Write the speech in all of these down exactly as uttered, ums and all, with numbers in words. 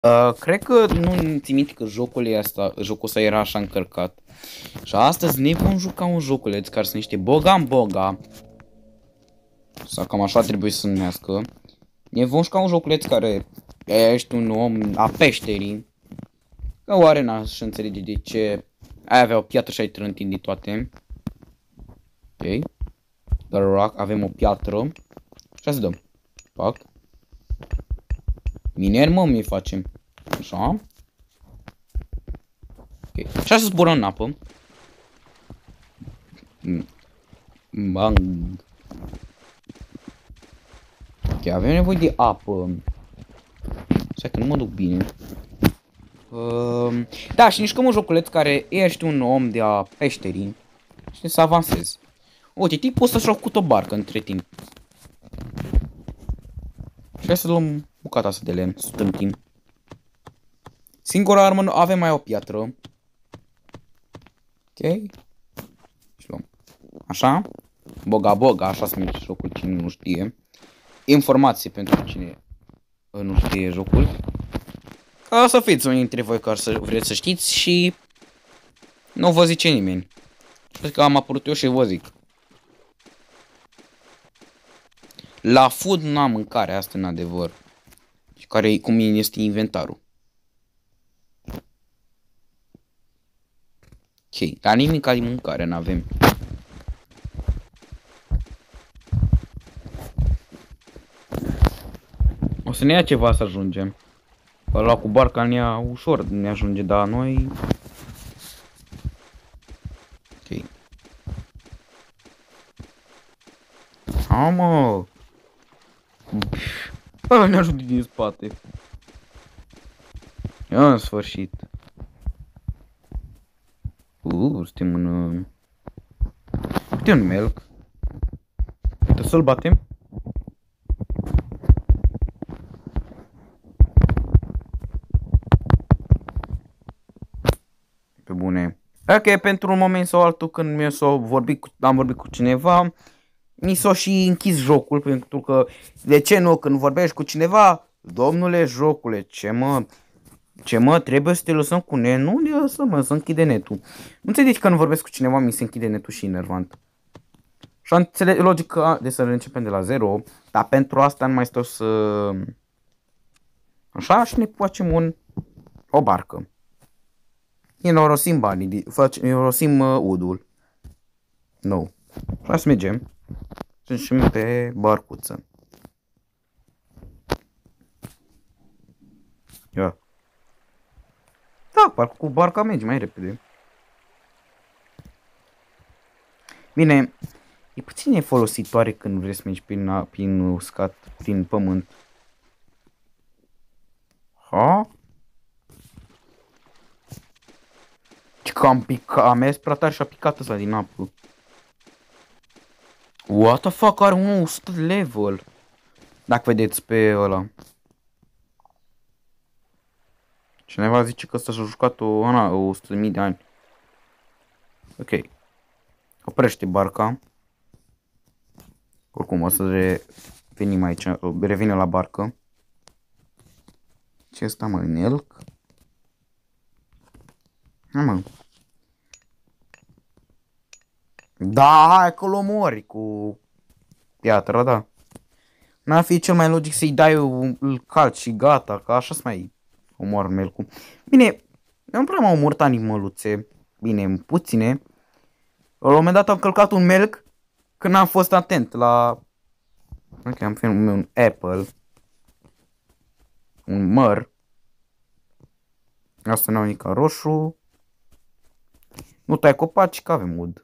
Uh, cred că nu ți minte că jocul ăsta, jocul ăsta era așa încărcat. Și astăzi ne vom juca un joculeț care se numește Bogam Boga. Sau cam așa trebuie să se numească. Ne vom juca un joculeț care ești un om a peșterii. Că oare n-aș înțelege de ce ai avea o piatră și ai trântit de toate. Ok. Dar rock, avem o piatră. Și să dăm. Pac. Miner, mă, mi facem. Așa. Ok. Și să zburăm în apă. Bang. Ok, avem nevoie de apă. Stai că nu mă duc bine. Uh, da, și nici că un joculeț care ești un om de a peșterii. Și să avansezi. Uite, tipul ăsta și-a făcut o barcă între timp. Și hai să luăm bucata asta de lemn, să stâmpim. Singura armă, avem mai o piatră. Ok. Și luăm. Așa. Boga Boga, așa se numește jocul, cine nu știe. Informație pentru cine nu știe jocul. Ca să fiți unii dintre voi care să vreți să știți și nu vă zice nimeni. Cred că am apărut eu și vă zic. La food nu am mâncare, asta în adevăr. Și care cum este inventarul. Ok, la nimic de mâncare n-avem. O să ne ia ceva să ajungem. Ăla cu barca ne ia ușor, ne ajunge, dar noi... Ok. Ha, mă! Ăla ne ajunge din spate. În sfârșit. Uuu, suntem în... Uite un melc. Trebuie să-l batem? Pe bune. Ok, pentru un moment sau altul când mi s-o vorbit cu, am vorbit cu cineva, mi s-o și închis jocul, pentru că de ce nu, când vorbești cu cineva, domnule jocule, ce mă, ce mă, trebuie să te lăsăm cu net, nu ne lăsăm, mă, să închide netul. Nu înțelegi că când vorbesc cu cineva mi se închide netul și enervant. Și înțeleg logica de să începem de la zero, dar pentru asta nu mai stau să... Așa și ne facem un... o barcă. Inorosim banii, inorosim uh, udul. Nu. Așa să mergem. Să ieșim pe barcuță. Ia. Da, parcă cu barca merge mai repede. Bine, e puțin nefolositoare când vrei să mergi prin, prin uscat, prin pământ. Ha? Ce că am picat, am mers prea tare și a picat ăsta din apă. What the fuck, are un o sută level. Dacă vedeți pe ăla. Cineva zice că ăsta și-a jucat o, ana, o sută de mii de ani. Ok. Oprește barca. Oricum o să revenim aici, revine la barcă. Ce ăsta, mă, în elc? Ha, mă. Da, hai că-l omori cu piatra, da. N-ar fi cel mai logic să-i dai, îl calci și gata, că așa-s mai omor melcul. Bine, nu prea m-au omorât animăluțe. Bine, puține. La un moment dat am călcat un melc când am fost atent la... Ok, am filmat un apple. Un măr. Asta n-au nici roșu. Nu tai copaci, că avem ud.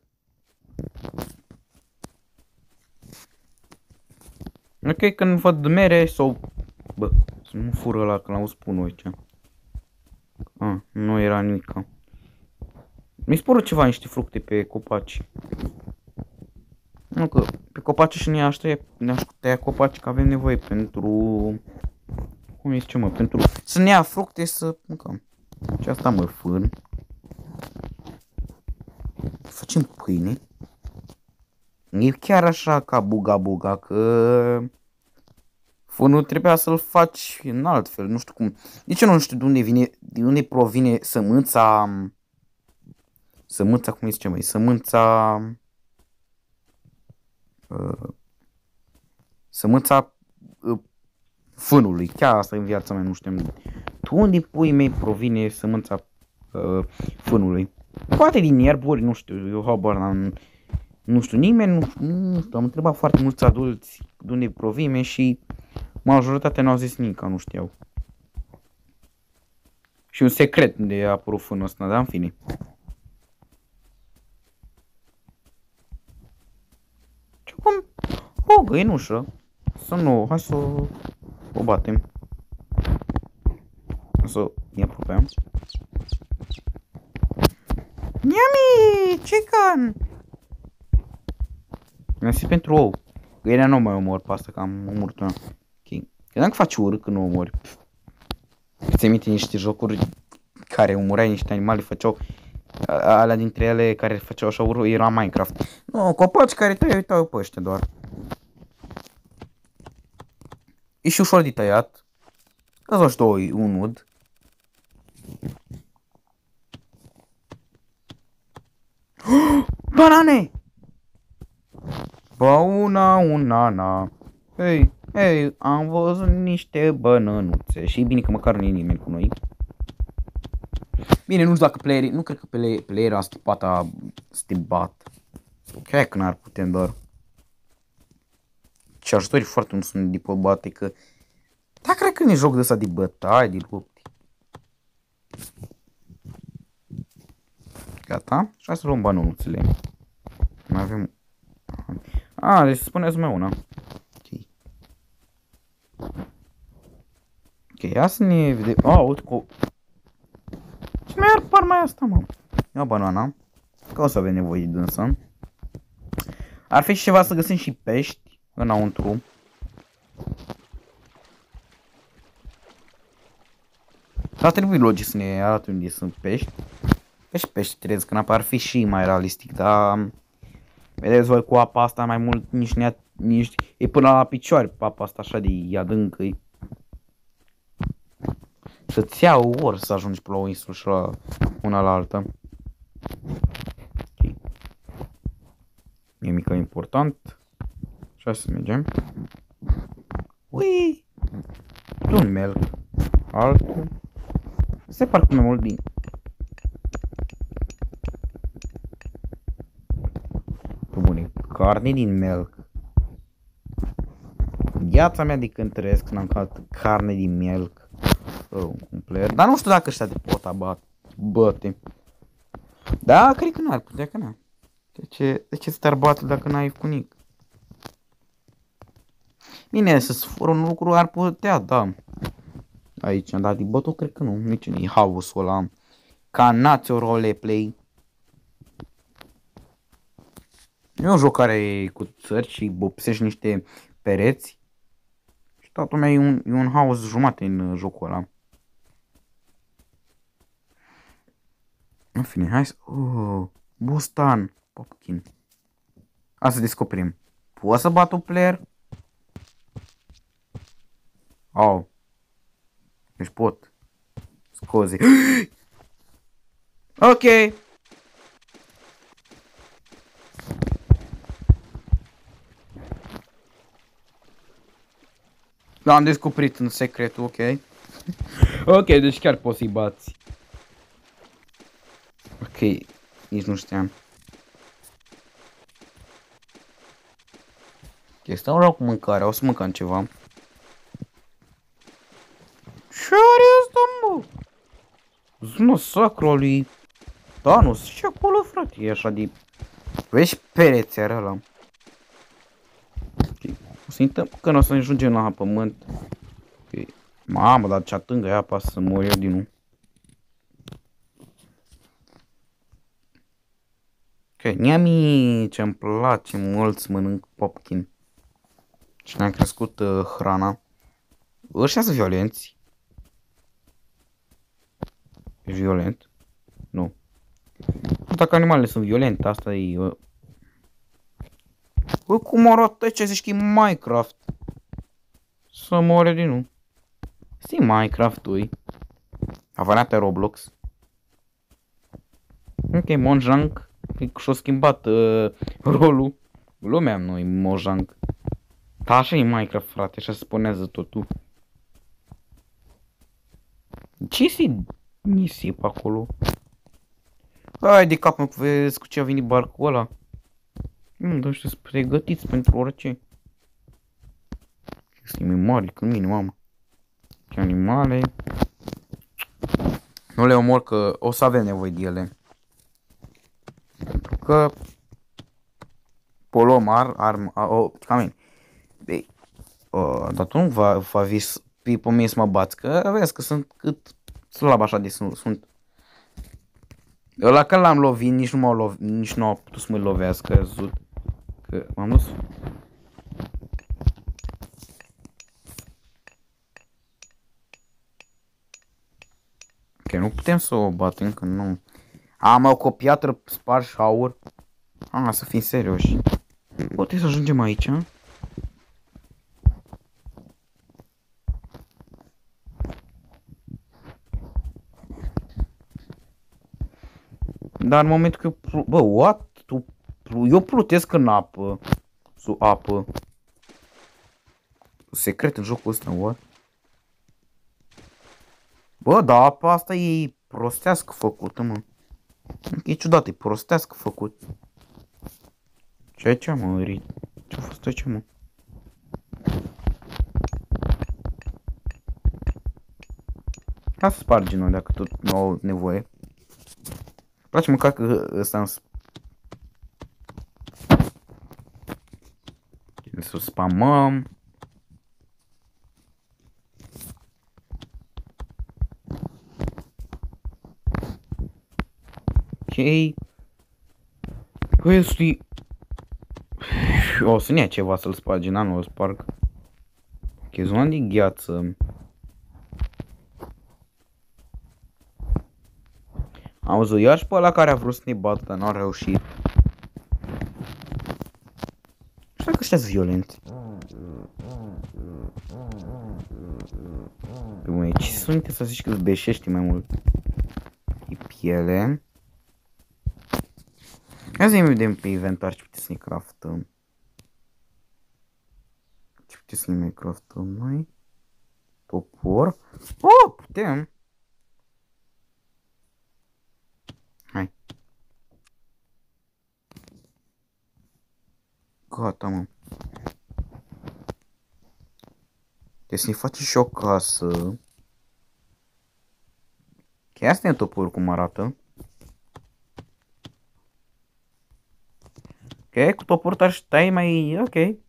Ok, când văd mere sau... Bă, să nu fură ăla, că l-am spun aici. Ah, nu era nimic. Mi-a spărut ceva, niște fructe pe copaci. Nu că pe copaci și ne așteia, ne așteia copaci, că avem nevoie pentru... Cum îi zice, mă? Pentru să ne ia fructe să mâncăm. Și asta, mă, fân. Facem pâine. E chiar așa ca buga buga, că... Fânul trebuia să-l faci în alt fel, nu știu cum. De ce nu știu de unde vine, de unde provine sămânța... Sămânța, cum îi zice, măi? Sămânța... Uh, sămânța uh, fânului. Chiar asta în viața mea, nu știu. Tu unde pui mei provine sămânța uh, fânului? Poate din ierburi, nu știu, eu habar n-am... Nu știu, nimeni, nu, nu știu, am întrebat foarte mulți adulți de unde provine și majoritatea n-au zis nimic, nu știau. Și un secret de a apărut fânul ăsta, dar în fine. Ce cum? O găinușă. Să nu, hai să o batem. Să ne apropiem. Yummy! Chicken! Mersi pentru ou. Găina nu mai omor pe asta, că am omorât una. Ok. Credeam că faci urât când nu omori. Ți-ai minte niște jocuri care omoreai niște animale, făceau... Alea dintre ele care făceau așa urât, era Minecraft. Nu, copaci care tăiau, uitau pe ăștia doar. E și ușor de tăiat. Că-ți două un ud. Banane! Ba una, una, na. Hei, hei, am văzut niște bănănuțe. Și e bine că măcar nu e nimeni cu noi. Bine, nu știu dacă playerii, nu cred că playerii a stipat a stibat. Cred că n-ar putea doar. Ce ajutori foarte mult sunt de pe bate, că... Da, cred că ne joc de ăsta de bătaie, de lupte. Gata? Și hai să luăm bănănuțele. Mai avem... A, deci spuneți mai una. Ok. Ok, ia să ne vedem. A, uite cu... Ce mai ar par mai asta, mă? Ia banana. Că o să avem nevoie de dânsă. Ar fi și ceva să găsim și pești înăuntru. Ar trebui logic să ne arate unde sunt pești. Pești, pești, trebuie că n-ar fi și mai realistic, dar... Vedeți voi cu apa asta mai mult, nici, ne nici e până la picioare apa asta așa de adâncă. Să-ți iau ori să ajungi pe la o insulă și la una la alta. Okay. E mică important. Și hai să mergem. Ui! Un melc. Altul. Se parcă mai mult din... Bune, carne din melc. Viața mea de când trăiesc n-am mâncat carne din melc. Oh, un player. Dar nu știu dacă ăștia de pot abat. Băte. Da, cred că n-ar putea, că n-ar. De ce, de ce să te-ar bate dacă n-ai cunic? Bine, să-ți fură un lucru ar putea, da. Aici, dar de bătul cred că nu. Nici nu e house-ul ăla. Ca nați-o roleplay. E un joc care e cu țări și bopsești niște pereți. Și toată lumea e un, e un house jumate în jocul ăla. În fine, hai să... Oh, bustan. Popkin. Hai să descoperim. Poți să bat un player? Oh. Deci pot. Scuze. Ok. L-am descoperit în secret, ok. Ok, deci chiar poți să-i bați. Ok, nici nu știam. Ok, stau rău cu mâncarea, o să mâncăm ceva. Ce are asta, mă? Zmă sacru lui Thanos, și acolo, frate, e așa de... Vezi perețea ăla. Ok, o să intrăm când o să ajungem la pământ. Ok, mamă, dar ce tângă e apa să mor eu din nou. Ok, niami, ce-mi place mult să mănânc popkin. Și ne-am crescut uh, hrana. Ăștia sunt violenți. Ești violent? Nu. Dacă animalele sunt violente, asta e... Uh... Bă, cum arată ce zici că e Minecraft? să moare din nou. Sti Minecraft-ui. Avanate Roblox. Ok, Mojang. Și-a schimbat uh, rolul. Lumea noi, Mojang. Da, așa e Minecraft, frate, așa se spunează totul. Ce-i nisip acolo? Hai de cap, mă, vezi cu ce a venit barcul ăla. Nu, dar ăștia sunt pregătiți pentru orice. Sunt mai mari când mine, mamă. Ce animale. Nu le omor că o să avem nevoie de ele. Pentru că poluăm ar, arm, a, o, camin. Băi, o, dar tu nu va, va vis pe mine să mă bați, că vezi că sunt cât slab așa de sunt. sunt. Ăla că l-am lovit, nici nu m-au lovit, nici nu au putut să mă lovească, ai văzut. Că m-am dus. Ok, nu putem să o batem, că nu. Am o copiatră sparși aur. Ah, să fim serioși. Poate să ajungem aici. Dar în momentul că eu, bă, what? Tu, eu plutesc în apă. Sub apă. Secret în jocul ăsta, what? Bă, dar apa asta e prostească făcută, mă. E ciudat, e prostească făcut. Ce aici, mă, Rit? Ce-a fost aici, mă? Hai să spargem noi dacă tot nu au nevoie. Îmi place măcar că ăsta îmi... Să spamăm. Ok. Păi ăsta-i... O să ne ia ceva să-l spargem, n-am nu o sparg. Ok, zona de gheață. Am văzut iar și pe ăla care a vrut să ne bată, dar n-a reușit. Știu că ăștia-s violenți. Pe mâine, ce sunt să zici că îți beșești mai mult? E piele. Hai să-i vedem pe inventar ce putem să ne craftăm. Ce putem să ne mai craftăm noi? Topor. Oh, putem! Hai. Gata, mă. Deci să ne facem și o casă. Chiar asta e toporul cum arată. Ok, cu toporul tău stai mai ok.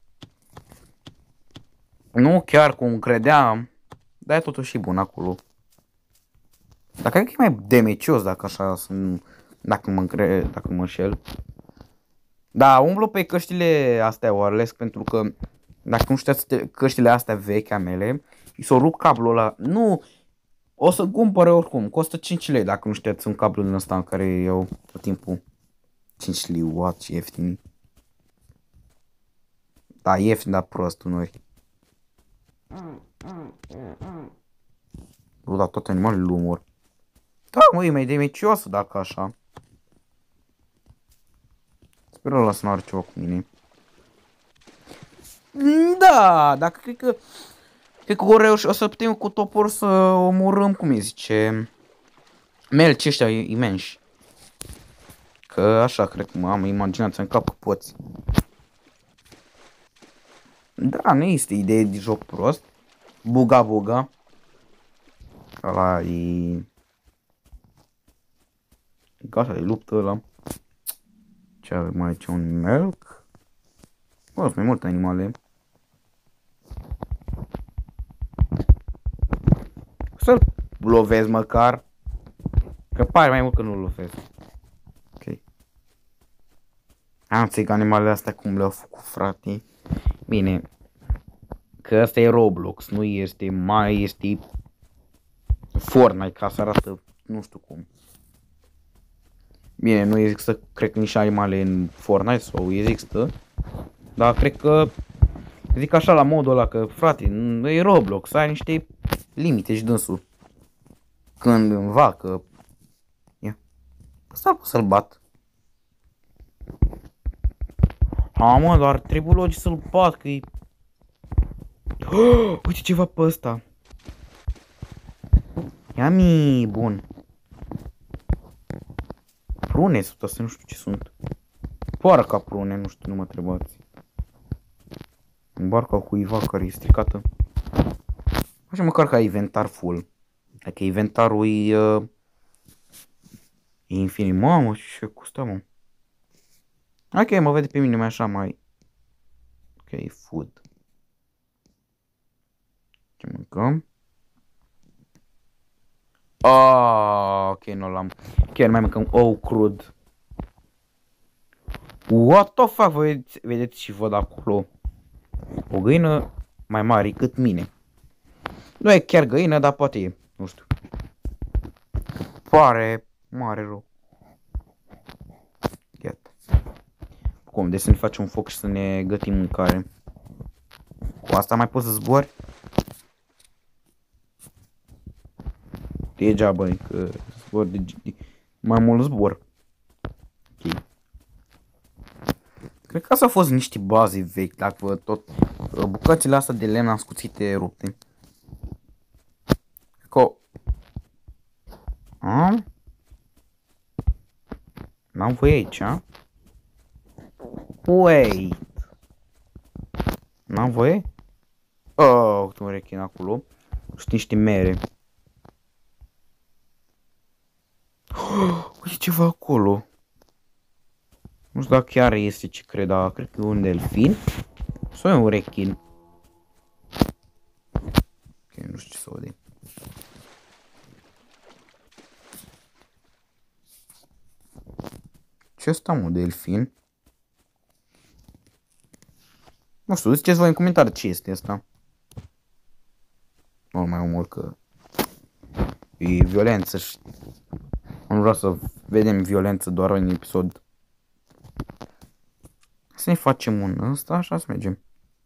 Nu chiar cum credeam. Dar e totuși și bun acolo. Dar cred că e mai demecios dacă așa sunt. Dacă mă încre... dacă mă înșel. Da, umblu pe căștile astea wireless pentru că dacă nu știați căștile astea vechi a mele, și s-o rup cablul ăla. Nu, o să cumpăre oricum, costă cinci lei dacă nu știați un cablu din ăsta în care iau tot timpul cinci lei, what, ce ieftin. Da, ieftin, dar prost unori. Bă, dar toate animalele umor. Da, mă, e mai demicioasă dacă așa. Sper ăla să nu are ceva cu mine. Da, dacă cred că... Cred că o, reuși, o să putem cu topor să omorâm, cum îi zice... Melci ăștia imensi. Că așa cred că am imaginația în cap că poți. Da, nu este idee de joc prost. Buga, buga. Ăla e... Gata de luptă ăla. Ce avem aici? Un melc? Bă, sunt mai multe animale. Să-l lovezi măcar. Că pare mai mult că nu-l lovezi. Ok. Am înțeleg animalele astea cum le-au făcut, frate. Bine. Că asta e Roblox, nu este mai este Fortnite, ca să arată nu știu cum. Bine, nu există, cred că nici animale în Fortnite sau există. Dar cred că Zic așa la modul ăla că, frate, e Roblox, ai niște limite și dânsul. Când învacă. Ia. Ăsta pot să-l bat. Ha, mă, doar trebuie logic să-l bat, că e... Oh, uite ceva pe ăsta. Ia mi, bun. Prune sunt astea, nu știu ce sunt. Poară ca prune, nu știu, nu mă întrebați. În barca cuiva care e stricată. Așa măcar ca inventar full. Adică inventarul e... Uh, e infinit. Mamă, ce costă, mă. Ok, mă vede pe mine mai așa, mai... Ok, food. Ce mâncăm? Ah, ok, nu l-am. Chiar mai mâncăm ou crud. What the fuck, vedeți, vedeți și văd acolo. O găină mai mare cât mine. Nu e chiar găină, dar poate e. Nu știu. Pare mare rău. Iată. Cum? Deci să ne facem un foc și să ne gătim mâncare. Cu asta mai poți să zbori? Degeaba, că zbor de, de, mai mult zbor. Ok. Cred că asta au fost niște baze vechi, dacă văd tot bucățile astea de lemn ascuțite rupte. Că... A? N-am voie aici, a? Wait. N-am voie? Oh, uite un rechin acolo. Și niște mere. Oh, uite ceva acolo. Nu știu dacă chiar este ce cred, dar cred că e un delfin. Sau e un rechin. Ok, nu știu ce să văd. Ce ăsta, mă, delfin? Nu știu, ziceți voi în comentarii ce este asta. Nu mai omor că e violență și nu vreau să vedem violență doar în episod. Să ne facem un ăsta, așa să mergem.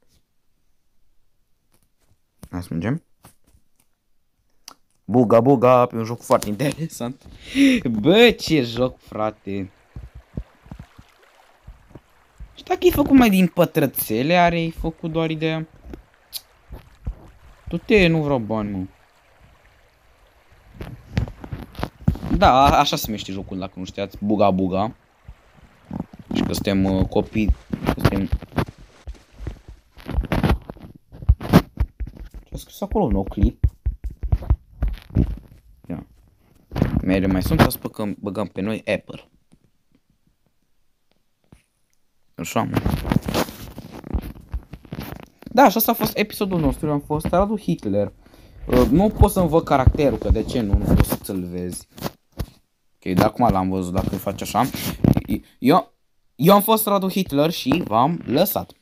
Hai să mergem. Buga, buga, pe un joc foarte interesant. Bă, ce joc, frate. Și dacă e făcut mai din pătrățele, are făcut doar ideea. Du-te, nu vreau bani, mă. Da, așa se numește jocul, dacă nu știați. Buga, buga. Și că suntem uh, copii. Că suntem... Ce-a scris acolo? No clip. Ia. Mere mai sunt, să băgăm, băgăm pe noi Apple. Așa, mă. Da, și asta a fost episodul nostru. Am fost Radu Hitler. Uh, nu pot să-mi văd caracterul, că de ce nu? Nu poți să-l vezi. Ok, de acum l-am văzut, dacă îi faci așa. Eu, eu am fost Radu Hitler și v-am lăsat.